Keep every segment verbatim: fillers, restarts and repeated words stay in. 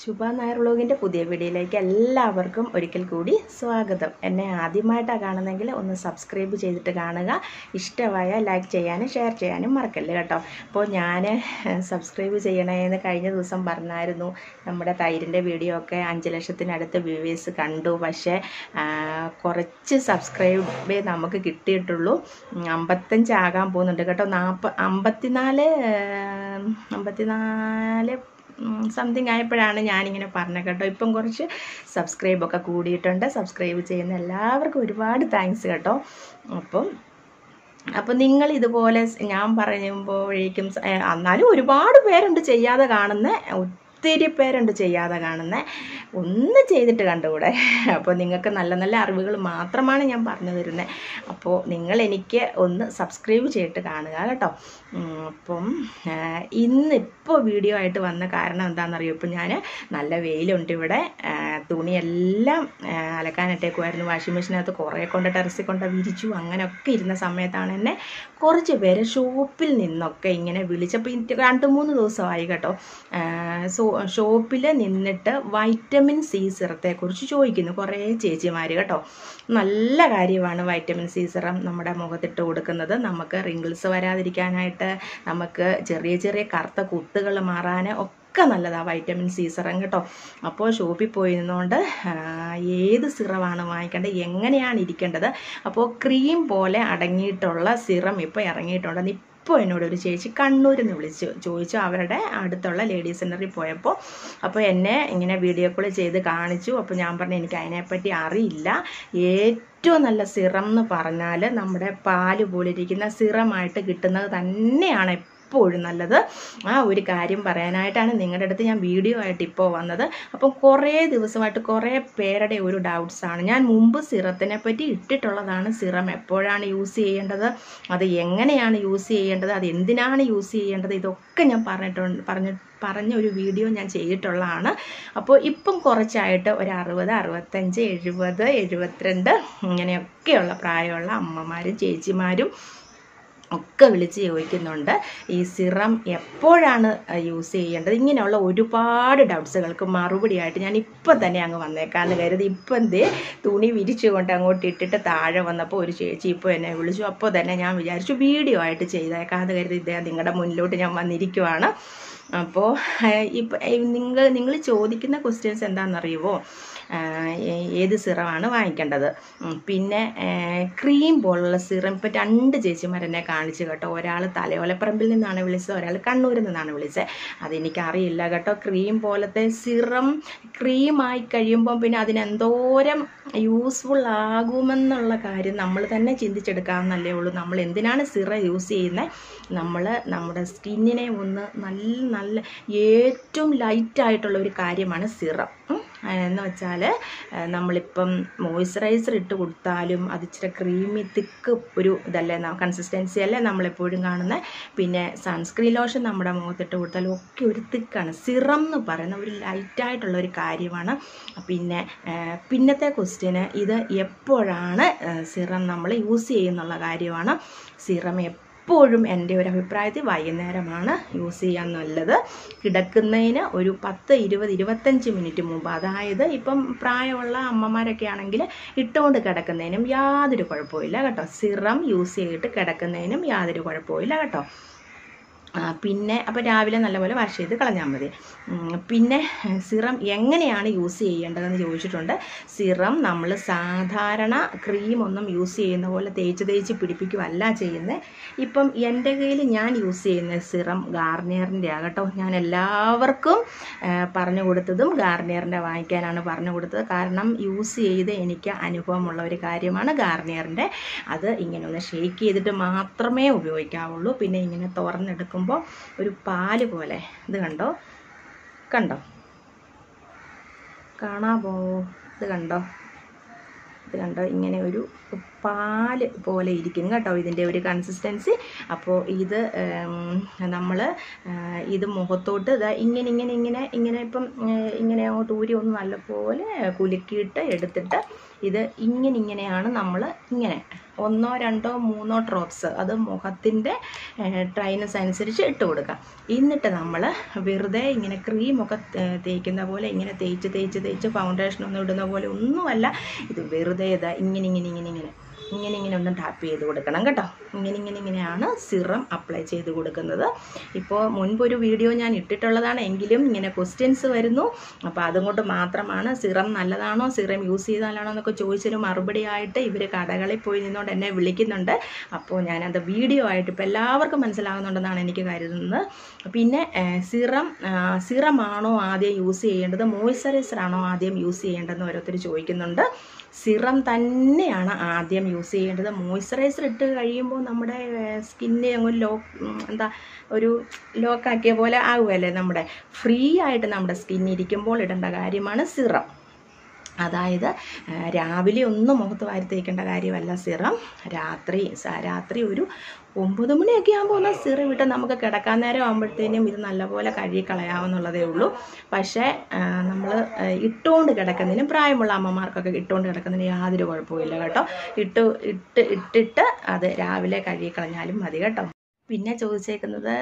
ശുഭ നായർ വ്ലോഗിൻ്റെ പുതിയ വീഡിയോയിലേക്ക് എല്ലാവർക്കും ഒരിക്കൽ കൂടി സ്വാഗതം. എന്നെ ആദ്യമായിട്ടാണ് കാണുന്നതെങ്കിൽ ഒന്ന് സബ്സ്ക്രൈബ് ചെയ്തിട്ട് കാണുക. ഇഷ്ടമായ ലൈക്ക് ചെയ്യാനും ഷെയർ ചെയ്യാനും മറക്കല്ലേ കേട്ടോ. അപ്പോൾ ഞാൻ സബ്സ്ക്രൈബ് ചെയ്യണമെന്ന് കഴിഞ്ഞ ദിവസം പറഞ്ഞായിരുന്നു. നമ്മുടെ തൈരിൻ്റെ വീഡിയോ ഒക്കെ അഞ്ച് ലക്ഷത്തിനടുത്ത് വ്യൂവേഴ്സ് കണ്ടു. പക്ഷേ കുറച്ച് സബ്സ്ക്രൈബേ നമുക്ക് കിട്ടിയിട്ടുള്ളൂ. അമ്പത്തഞ്ചാകാൻ പോകുന്നുണ്ട് കേട്ടോ. നാൽപ്പ അമ്പത്തിനാല് അമ്പത്തിനാല് സംതിങ് ആയപ്പോഴാണ് ഞാനിങ്ങനെ പറഞ്ഞത് കേട്ടോ. ഇപ്പം കുറച്ച് സബ്സ്ക്രൈബൊക്കെ കൂടിയിട്ടുണ്ട്. സബ്സ്ക്രൈബ് ചെയ്യുന്ന എല്ലാവർക്കും ഒരുപാട് താങ്ക്സ് കേട്ടോ. അപ്പം അപ്പം നിങ്ങൾ ഇതുപോലെ ഞാൻ പറയുമ്പോഴേക്കും എന്നാലും ഒരുപാട് പേരുണ്ട് ചെയ്യാതെ കാണുന്ന, ഒത്തിരി പേരുണ്ട് ചെയ്യാതെ കാണുന്ന. ഒന്ന് ചെയ്തിട്ട് കണ്ടുകൂടെ? അപ്പോൾ നിങ്ങൾക്ക് നല്ല നല്ല അറിവുകൾ മാത്രമാണ് ഞാൻ പറഞ്ഞു തരുന്നത്. അപ്പോൾ നിങ്ങൾ എനിക്ക് ഒന്ന് സബ്സ്ക്രൈബ് ചെയ്തിട്ട് കാണുക കേട്ടോ. അപ്പം ഇന്നിപ്പോൾ വീഡിയോ ആയിട്ട് വന്ന കാരണം എന്താണെന്നറിയോ? ഇപ്പം ഞാൻ നല്ല വെയിലുണ്ട് ഇവിടെ. തുണിയെല്ലാം അലക്കാനിട്ടേക്കുമായിരുന്നു. വാഷിംഗ് മെഷീനകത്ത് കുറേ കൊണ്ട് ടെറസിൽ കൊണ്ട് വിരിച്ചു. അങ്ങനെയൊക്കെ ഇരുന്ന സമയത്താണ് എന്നെ കുറച്ച് പേര് ഷോപ്പിൽ നിന്നൊക്കെ ഇങ്ങനെ വിളിച്ചപ്പോൾ രണ്ട് മൂന്ന് ദിവസമായി കേട്ടോ. സോ ഷോപ്പിൽ നിന്നിട്ട് വൈറ്റമിൻ സി സിറത്തെക്കുറിച്ച് ചോദിക്കുന്നു കുറേ ചേച്ചിമാർ കേട്ടോ. നല്ല കാര്യമാണ് വൈറ്റമിൻ സി സിറം നമ്മുടെ മുഖത്തിട്ട് കൊടുക്കുന്നത്. നമുക്ക് റിങ്കിൾസ് വരാതിരിക്കാനായിട്ട്, നമുക്ക് ചെറിയ ചെറിയ കറുത്ത കുത്തുകൾ മാറാൻ ഒക്കെ നല്ലതാണ് വൈറ്റമിൻ സി സിറം കേട്ടോ. അപ്പോൾ ഷോപ്പിൽ പോയി നിന്നുകൊണ്ട് ഏത് സിറമാണ് വാങ്ങിക്കേണ്ടത്, എങ്ങനെയാണ് ഇരിക്കേണ്ടത്, അപ്പോൾ ക്രീം പോലെ അടങ്ങിയിട്ടുള്ള സിറം ഇപ്പോൾ ഇറങ്ങിയിട്ടുണ്ട്. ഇപ്പോൾ എന്നോടൊരു ചേച്ചി കണ്ണൂരിൽ നിന്ന് വിളിച്ചു ചോദിച്ചു, അവരുടെ അടുത്തുള്ള ലേഡീസ് സെൻ്ററിൽ പോയപ്പോൾ. അപ്പോൾ എന്നെ ഇങ്ങനെ വീഡിയോ കോൾ ചെയ്ത് കാണിച്ചു. അപ്പോൾ ഞാൻ പറഞ്ഞു എനിക്ക് അതിനെപ്പറ്റി അറിയില്ല. ഏറ്റവും നല്ല സിറം എന്ന് പറഞ്ഞാൽ നമ്മുടെ പാല് പോലെ ഇരിക്കുന്ന സിറമായിട്ട് കിട്ടുന്നത് തന്നെയാണ് എപ്പോഴും നല്ലത്. ആ ഒരു കാര്യം പറയാനായിട്ടാണ് നിങ്ങളുടെ അടുത്ത് ഞാൻ വീഡിയോ ആയിട്ട് ഇപ്പോൾ വന്നത്. അപ്പം കുറേ ദിവസമായിട്ട് കുറേ പേരുടെ ഒരു ഡൗട്ട്സാണ്. ഞാൻ മുമ്പ് സിറത്തിനെ പറ്റി ഇട്ടിട്ടുള്ളതാണ്. സിറം എപ്പോഴാണ് യൂസ് ചെയ്യേണ്ടത്, അത് എങ്ങനെയാണ് യൂസ് ചെയ്യേണ്ടത്, അത് എന്തിനാണ് യൂസ് ചെയ്യേണ്ടത്, ഇതൊക്കെ ഞാൻ പറഞ്ഞിട്ടുണ്ട് പറഞ്ഞ പറഞ്ഞ ഒരു വീഡിയോ ഞാൻ ചെയ്തിട്ടുള്ളതാണ്. അപ്പോൾ ഇപ്പം കുറച്ചായിട്ട് ഒരു അറുപത് അറുപത്തഞ്ച് എഴുപത് എഴുപത്തിരണ്ട് ഇങ്ങനെയൊക്കെയുള്ള പ്രായമുള്ള അമ്മമാരും ചേച്ചിമാരും ഒക്കെ വിളിച്ച് ചോദിക്കുന്നുണ്ട് ഈ സിറം എപ്പോഴാണ് യൂസ് ചെയ്യേണ്ടത്. ഇങ്ങനെയുള്ള ഒരുപാട് ഡൗട്ട്സുകൾക്ക് മറുപടിയായിട്ട് ഞാൻ ഇപ്പം തന്നെ അങ്ങ് വന്നേക്കാമെന്ന് കരുതി. ഇപ്പം എന്തേ തുണി വിരിച്ചുകൊണ്ട് അങ്ങോട്ട് ഇട്ടിട്ട് താഴെ വന്നപ്പോൾ ഒരു ചേച്ചി ഇപ്പോൾ എന്നെ വിളിച്ചു. അപ്പോൾ തന്നെ ഞാൻ വിചാരിച്ചു വീഡിയോ ആയിട്ട് ചെയ്തേക്കാമെന്ന് കരുതി ഇദ്ദേഹം നിങ്ങളുടെ മുന്നിലോട്ട് ഞാൻ വന്നിരിക്കുവാണ്. അപ്പോൾ ഇപ്പം നിങ്ങൾ നിങ്ങൾ ചോദിക്കുന്ന ക്വസ്റ്റ്യൻസ് എന്താണെന്നറിയുമോ? ഏത് സിറമാണ് വാങ്ങിക്കേണ്ടത്, പിന്നെ ക്രീം പോലുള്ള സിറം. ഇപ്പം രണ്ട് ചേച്ചിമാരെന്നെ കാണിച്ചു കേട്ടോ. ഒരാൾ തലയോലപ്പറമ്പിൽ നിന്നാണ് വിളിച്ചത്, ഒരാൾ കണ്ണൂരിൽ നിന്നാണ് വിളിച്ചത്. അതെനിക്കറിയില്ല കേട്ടോ. ക്രീം പോലത്തെ സിറം ക്രീമായി കഴിയുമ്പം പിന്നെ അതിനെന്തോരം യൂസ്ഫുൾ ആകുമെന്നുള്ള കാര്യം നമ്മൾ തന്നെ ചിന്തിച്ചെടുക്കാമെന്നല്ലേ ഉള്ളൂ. നമ്മൾ എന്തിനാണ് സിറം യൂസ് ചെയ്യുന്നത്? നമ്മൾ നമ്മുടെ സ്കിന്നിനെ ഒന്ന് നല്ല നല്ല ഏറ്റവും ലൈറ്റായിട്ടുള്ള ഒരു കാര്യമാണ് സിറം എന്ന് വെച്ചാൽ, നമ്മളിപ്പം മോയ്സ്ചറൈസർ ഇട്ട് കൊടുത്താലും അത് ഇച്ചിരി ക്രീമി തിക്ക് ഒരു ഇതല്ലേ, കൺസിസ്റ്റൻസി അല്ലേ നമ്മളെപ്പോഴും കാണുന്നത്. പിന്നെ സൺസ്ക്രീൻ ലോഷൻ നമ്മുടെ മുഖത്തിട്ട് കൊടുത്താലും ഒക്കെ ഒരു തിക്കാണ്. സിറം എന്ന് പറയുന്ന ഒരു ലൈറ്റായിട്ടുള്ള ഒരു കാര്യമാണ്. പിന്നെ പിന്നത്തെ ക്വസ്റ്റ്യന് ഇത് എപ്പോഴാണ് സിറം നമ്മൾ യൂസ് ചെയ്യുന്നുള്ള കാര്യമാണ്. സിറം എപ്പോഴും എൻ്റെ ഒരു അഭിപ്രായത്തിൽ വൈകുന്നേരമാണ് യൂസ് ചെയ്യാൻ നല്ലത്. കിടക്കുന്നതിന് ഒരു പത്ത് ഇരുപത് ഇരുപത്തഞ്ച് മിനിറ്റ് മുമ്പ്. അതായത് ഇപ്പം പ്രായമുള്ള അമ്മമാരൊക്കെ ആണെങ്കിൽ ഇട്ടുകൊണ്ട് കിടക്കുന്നതിനും യാതൊരു കുഴപ്പമില്ല കേട്ടോ. സിറം യൂസ് ചെയ്തിട്ട് കിടക്കുന്നതിനും യാതൊരു കുഴപ്പമില്ല കേട്ടോ. പിന്നെ അപ്പോൾ രാവിലെ നല്ലപോലെ വാഷ് ചെയ്ത് കളഞ്ഞാൽ മതി. പിന്നെ സിറം എങ്ങനെയാണ് യൂസ് ചെയ്യേണ്ടതെന്ന് ചോദിച്ചിട്ടുണ്ട്. സിറം നമ്മൾ സാധാരണ ക്രീമൊന്നും യൂസ് ചെയ്യുന്ന പോലെ തേച്ച് തേച്ച് പിടിപ്പിക്കുകയല്ല ചെയ്യുന്നത്. ഇപ്പം എൻ്റെ കയ്യിൽ ഞാൻ യൂസ് ചെയ്യുന്ന സിറം ഗാർണിയറിൻ്റെ ആകട്ടോ. ഞാൻ എല്ലാവർക്കും പറഞ്ഞു കൊടുത്തതും ഗാർണിയറിൻ്റെ വാങ്ങിക്കാനാണ് പറഞ്ഞു കൊടുത്തത്. കാരണം യൂസ് ചെയ്ത് എനിക്ക് അനുഭവമുള്ള ഒരു കാര്യമാണ് ഗാർണിയറിൻ്റെ. അത് ഇങ്ങനെ ഒന്ന് ഷേക്ക് ചെയ്തിട്ട് മാത്രമേ ഉപയോഗിക്കാവുള്ളൂ. പിന്നെ ഇങ്ങനെ തുറന്നെടുക്കും ഒരു പാല് പോലെ. ഇത് കണ്ടോ കണ്ടോ കാണാമോ? ഇത് കണ്ടോ ഇത് കണ്ടോ ഇങ്ങനെ ഒരു പാല് പോലെ ഇരിക്കും കേട്ടോ ഇതിൻ്റെ ഒരു കൺസിസ്റ്റൻസി. അപ്പോൾ ഇത് നമ്മൾ ഇത് മുഖത്തോട്ട് ഇതാ ഇങ്ങനെ ഇങ്ങനെ ഇങ്ങനെ ഇങ്ങനെ ഇപ്പം ഇങ്ങനെ അങ്ങോട്ട് ഊരി ഒന്ന് നല്ലപോലെ കുലുക്കിയിട്ട് എടുത്തിട്ട് ഇത് ഇങ്ങനെ ഇങ്ങനെയാണ് നമ്മൾ ഇങ്ങനെ ഒന്നോ രണ്ടോ മൂന്നോ ഡ്രോപ്സ് അത് മുഖത്തിൻ്റെ ഡ്രൈനെസ് അനുസരിച്ച് ഇട്ട് കൊടുക്കാം. എന്നിട്ട് നമ്മൾ വെറുതെ ഇങ്ങനെ ക്രീമൊക്കെ തേക്കുന്ന പോലെ ഇങ്ങനെ തേച്ച് തേച്ച് തേച്ച് ഫൗണ്ടേഷൻ ഒന്നും ഇടുന്ന പോലെ ഒന്നുമല്ല, ഇത് വെറുതെ ഇതാ ഇങ്ങനെ ഇങ്ങനെ ഇങ്ങനെ ഇങ്ങനെ ഇങ്ങനെ ഇങ്ങനെ ഒന്ന് ടാപ്പ് ചെയ്ത് കൊടുക്കണം കേട്ടോ. ഇങ്ങനെ ഇങ്ങനെ ഇങ്ങനെയാണ് സിറം അപ്ലൈ ചെയ്ത് കൊടുക്കുന്നത്. ഇപ്പോൾ മുൻപൊരു വീഡിയോ ഞാൻ ഇട്ടിട്ടുള്ളതാണ്, എങ്കിലും ഇങ്ങനെ ക്വസ്റ്റ്യൻസ് വരുന്നു. അപ്പോൾ അതുകൊണ്ട് മാത്രമാണ് സിറം നല്ലതാണോ, സിറം യൂസ് ചെയ്താലാണോ എന്നൊക്കെ ചോദിച്ചൊരു മറുപടി ആയിട്ട് ഇവർ കടകളിൽ പോയി നിന്നുകൊണ്ട് എന്നെ വിളിക്കുന്നുണ്ട്. അപ്പോൾ ഞാനത് വീഡിയോ ആയിട്ട് ഇപ്പോൾ എല്ലാവർക്കും മനസ്സിലാകുന്നുണ്ടെന്നാണ് എനിക്ക് കരുതുന്നത്. പിന്നെ സിറം സിറമാണോ ആദ്യം യൂസ് ചെയ്യേണ്ടത്, മോയ്സ്ചറൈസറാണോ ആദ്യം യൂസ് ചെയ്യേണ്ടതെന്ന് ഓരോരുത്തർ ചോദിക്കുന്നുണ്ട്. സിറം തന്നെയാണ് ആദ്യം യൂസ് ചെയ്യേണ്ടത്. മോയ്സ്ചറൈസർ ഇട്ട് കഴിയുമ്പോൾ നമ്മുടെ സ്കിന്നെ അങ്ങ് ലോ എന്താ ഒരു ലോക്കാക്കിയ പോലെ ആകുമല്ലേ, നമ്മുടെ ഫ്രീ ആയിട്ട് നമ്മുടെ സ്കിന്നിരിക്കുമ്പോൾ ഇടേണ്ട കാര്യമാണ് സിറം. അതായത് രാവിലെ ഒന്നും മുഖത്ത് വാരി തേക്കേണ്ട കാര്യമല്ല സിറം. രാത്രി രാത്രി ഒരു ഒമ്പത് മണിയൊക്കെ ആകുമ്പോൾ ഒന്ന് സിറം ഇട്ട് നമുക്ക് കിടക്കാൻ നേരം ആകുമ്പോഴത്തേനും ഇത് നല്ലപോലെ കഴുകി കളയാവുന്നുള്ളതേ ഉള്ളൂ. പക്ഷേ നമ്മൾ ഇട്ടുകൊണ്ട് കിടക്കുന്നതിനും പ്രായമുള്ള അമ്മമാർക്കൊക്കെ ഇട്ടുകൊണ്ട് കിടക്കുന്നതിന് യാതൊരു കുഴപ്പമില്ല കേട്ടോ. ഇട്ട് ഇട്ട് ഇട്ടിട്ട് അത് രാവിലെ കഴുകി കളഞ്ഞാലും മതി കേട്ടോ. പിന്നെ ചോദിച്ചേക്കുന്നത്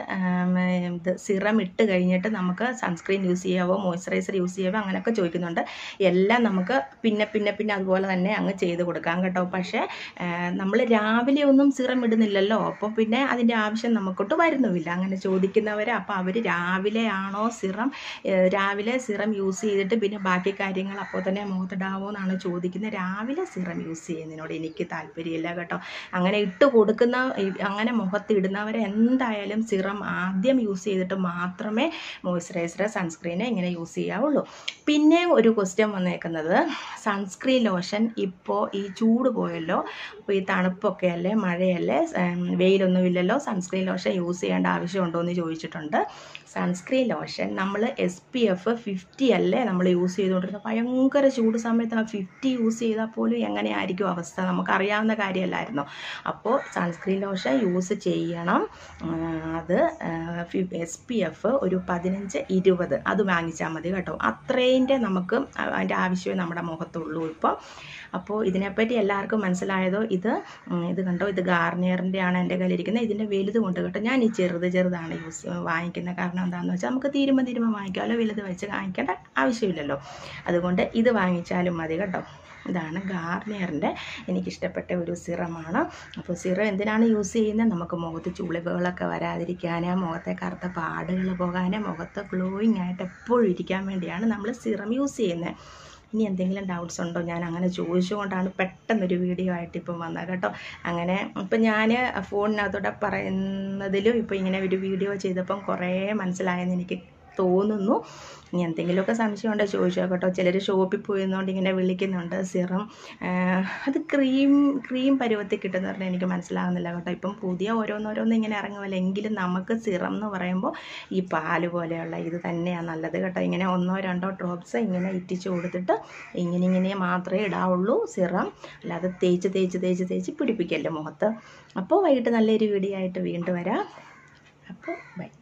ഇത് സിറം ഇട്ട് കഴിഞ്ഞിട്ട് നമുക്ക് സൺസ്ക്രീൻ യൂസ് ചെയ്യാവോ, മോയ്സ്ചറൈസർ യൂസ് ചെയ്യാവോ അങ്ങനെയൊക്കെ ചോദിക്കുന്നുണ്ട്. എല്ലാം നമുക്ക് പിന്നെ പിന്നെ പിന്നെ അതുപോലെ തന്നെ അങ്ങ് ചെയ്ത് കൊടുക്കാം കേട്ടോ. പക്ഷേ നമ്മൾ രാവിലെ ഒന്നും സിറം ഇടുന്നില്ലല്ലോ, അപ്പോൾ പിന്നെ അതിൻ്റെ ആവശ്യം നമുക്കൊട്ട് വരുന്നുമില്ല അങ്ങനെ ചോദിക്കുന്നവർ. അപ്പോൾ അവർ രാവിലെ ആണോ സിറം രാവിലെ സിറം യൂസ് ചെയ്തിട്ട് പിന്നെ ബാക്കി കാര്യങ്ങൾ അപ്പോൾ തന്നെ മുഖത്തിടാവോ എന്നാണ് ചോദിക്കുന്നത്. രാവിലെ സിറം യൂസ് ചെയ്യുന്നതിനോട് എനിക്ക് താല്പര്യമില്ല കേട്ടോ. അങ്ങനെ ഇട്ട് കൊടുക്കുന്ന അങ്ങനെ മുഖത്തിടുന്നവരെ എന്തായാലും സിറം ആദ്യം യൂസ് ചെയ്തിട്ട് മാത്രമേ മോയ്സ്ചറൈസർ സൺസ്ക്രീന് ഇങ്ങനെ യൂസ് ചെയ്യാവുള്ളൂ. പിന്നെ ഒരു ക്വസ്റ്റ്യൻ വന്നേക്കുന്നത്, സൺസ്ക്രീൻ ലോഷൻ ഇപ്പോൾ ഈ ചൂട് പോയല്ലോ, അപ്പോൾ ഈ തണുപ്പൊക്കെ അല്ലേ, മഴയല്ലേ, വെയിലൊന്നുമില്ലല്ലോ, സൺസ്ക്രീൻ ലോഷൻ യൂസ് ചെയ്യേണ്ട ആവശ്യമുണ്ടോ എന്ന് ചോദിച്ചിട്ടുണ്ട്. സൺസ്ക്രീൻ ലോഷൻ നമ്മൾ എസ് പി എഫ് ഫിഫ്റ്റി അല്ലേ നമ്മൾ യൂസ് ചെയ്തുകൊണ്ടിരുന്നത്. ഭയങ്കര ചൂട് സമയത്ത് ആ ഫിഫ്റ്റി യൂസ് ചെയ്താൽ പോലും എങ്ങനെയായിരിക്കും അവസ്ഥ നമുക്കറിയാവുന്ന കാര്യമല്ലായിരുന്നോ. അപ്പോൾ സൺസ്ക്രീൻ ലോഷൻ യൂസ് ചെയ്യണം. അത് എസ് പി എഫ് ഒരു പതിനഞ്ച് ഇരുപത് അത് വാങ്ങിച്ചാൽ മതി കേട്ടോ. അത്രേൻ്റെ നമുക്ക് അതിൻ്റെ ആവശ്യമേ നമ്മുടെ മുഖത്തുള്ളൂ ഇപ്പോൾ. അപ്പോൾ ഇതിനെപ്പറ്റി എല്ലാവർക്കും മനസ്സിലായതോ? ഇത് ഇത് കണ്ടോ, ഇത് ഗാർണിയറിൻ്റെ ആണ് എൻ്റെ കയ്യിലിരിക്കുന്നത്. ഇതിൻ്റെ വലുത് കൊണ്ട് കേട്ടോ. ഞാൻ ഈ ചെറുത് ചെറുതാണ് യൂസ് വാങ്ങിക്കുന്നത്. കാരണം എന്താണെന്ന് വെച്ചാൽ നമുക്ക് തീരുമ്പോൾ തീരുമ്പോൾ വാങ്ങിക്കാമല്ലോ, വലുത് വെച്ച് വാങ്ങിക്കേണ്ട ആവശ്യമില്ലല്ലോ. അതുകൊണ്ട് ഇത് വാങ്ങിച്ചാലും മതി കേട്ടോ. ഇതാണ് ഗാർണിയറിൻ്റെ എനിക്കിഷ്ടപ്പെട്ട ഒരു സിറമാണ്. അപ്പോൾ സിറം എന്തിനാണ് യൂസ് ചെയ്യുന്നത്? നമുക്ക് മുഖത്ത് ചുളിവുകളൊക്കെ വരാതിരിക്കാൻ, മുഖത്തെ കറുത്ത പാടുകൾ പോകാൻ, മുഖത്ത് ഗ്ലോയിങ് ആയിട്ട് എപ്പോഴും ഇരിക്കാൻ വേണ്ടിയാണ് നമ്മൾ സിറം യൂസ് ചെയ്യുന്നത്. ഇനി എന്തെങ്കിലും ഡൗട്ട്സ് ഉണ്ടോ? ഞാൻ അങ്ങനെ ചോദിച്ചുകൊണ്ടാണ് പെട്ടെന്നൊരു വീഡിയോ ആയിട്ട് ഇപ്പം വന്നത് കേട്ടോ. അങ്ങനെ ഇപ്പം ഞാൻ ഫോണിനകത്തൂടെ പറയുന്നതിലും ഇപ്പോൾ ഇങ്ങനെ ഒരു വീഡിയോ ചെയ്തപ്പം കുറേ മനസ്സിലായെന്ന് എനിക്ക് തോന്നുന്നു. ഇനി എന്തെങ്കിലുമൊക്കെ സംശയം ഉണ്ടോ ചോദിച്ചോ കേട്ടോ. ചിലർ ഷോപ്പിൽ പോയിരുന്നുകൊണ്ട് ഇങ്ങനെ വിളിക്കുന്നുണ്ട് സിറം. അത് ക്രീം ക്രീം പരുവത്തിൽ കിട്ടുന്ന പറഞ്ഞാൽ എനിക്ക് മനസ്സിലാകുന്നില്ല കേട്ടോ. ഇപ്പം പുതിയ ഓരോന്നോരോന്ന് ഇങ്ങനെ ഇറങ്ങുമല്ലോ. എങ്കിലും നമുക്ക് സിറം എന്ന് പറയുമ്പോൾ ഈ പാല് പോലെയുള്ള ഇത് തന്നെയാണ് നല്ലത് കേട്ടോ. ഇങ്ങനെ ഒന്നോ രണ്ടോ ഡ്രോപ്സ് ഇങ്ങനെ ഇറ്റിച്ച് കൊടുത്തിട്ട് ഇങ്ങനെ ഇങ്ങനെ മാത്രമേ ഇടാവുള്ളൂ സിറം. അല്ലാതെ തേച്ച് തേച്ച് തേച്ച് തേച്ച് പിടിപ്പിക്കല്ലോ മുഖത്ത്. അപ്പോൾ വൈകിട്ട് നല്ലൊരു വീഡിയോ ആയിട്ട് വീണ്ടും വരാം. അപ്പോൾ ബൈ.